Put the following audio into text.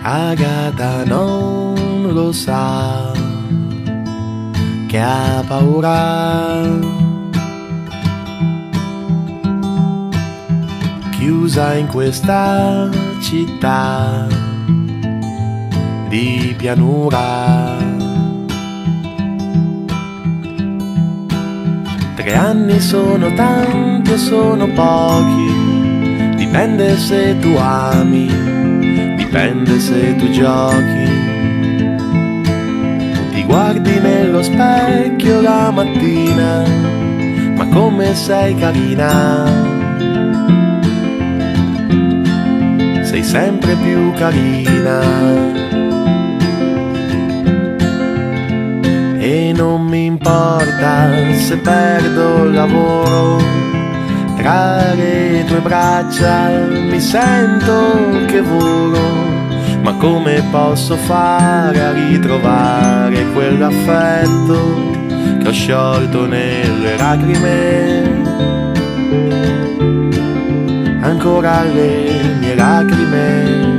Agata non lo sa che ha paura, chiusa in questa città di pianura. 3 anni sono tanti o sono pochi, dipende se tu ami, dipende se tu giochi. Ti guardi nello specchio la mattina, ma come sei carina, sei sempre più carina. E non mi importa se perdo il lavoro, tra le tue braccia mi sento che volo. Ma come posso fare a ritrovare quell'affetto che ho sciolto nelle lacrime? Ancora le mie lacrime.